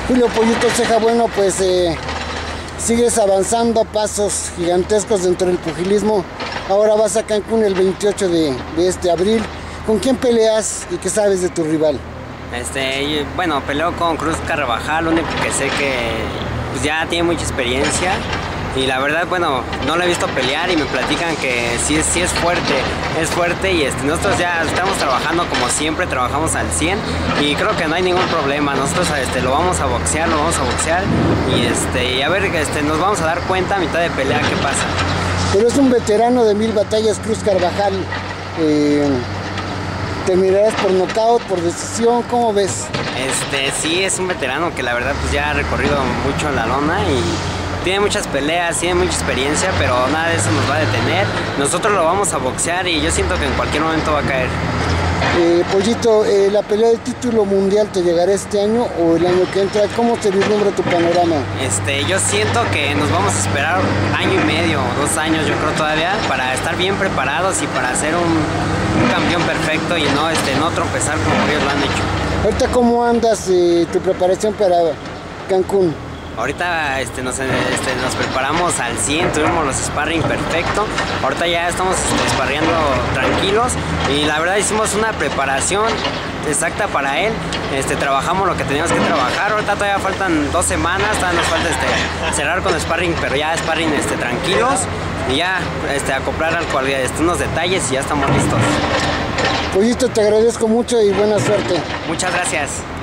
Julio Pollito Ceja, bueno, pues sigues avanzando a pasos gigantescos dentro del pugilismo. Ahora vas a Cancún el 28 de este abril. ¿Con quién peleas y qué sabes de tu rival? Bueno, peleo con Cruz Carvajal, lo único que sé que pues, ya tiene mucha experiencia. Y la verdad, bueno, no lo he visto pelear y me platican que sí es fuerte y nosotros ya estamos trabajando como siempre, trabajamos al 100 y creo que no hay ningún problema. Nosotros lo vamos a boxear y a ver, nos vamos a dar cuenta a mitad de pelea qué pasa. Pero es un veterano de 1000 batallas, Cruz Carvajal. ¿Te mirarás por nocaut, por decisión? ¿Cómo ves? Sí, es un veterano que la verdad pues ya ha recorrido mucho en la lona y tiene muchas peleas, tiene mucha experiencia, pero nada de eso nos va a detener. Nosotros lo vamos a boxear y yo siento que en cualquier momento va a caer. Pollito, ¿la pelea del título mundial te llegará este año o el año que entra? ¿Cómo te vislumbra tu panorama? Yo siento que nos vamos a esperar año y medio o 2 años, yo creo todavía, para estar bien preparados y para ser un campeón perfecto y no tropezar como ellos lo han hecho. Ahorita, ¿cómo andas tu preparación para Cancún? Ahorita nos preparamos al 100, tuvimos los sparring perfecto. Ahorita ya estamos sparreando tranquilos y la verdad hicimos una preparación exacta para él. Trabajamos lo que teníamos que trabajar. Ahorita todavía faltan 2 semanas, todavía nos falta cerrar con sparring, pero ya sparring tranquilos y ya acoplar unos detalles y ya estamos listos. Pollito, te agradezco mucho y buena suerte. Muchas gracias.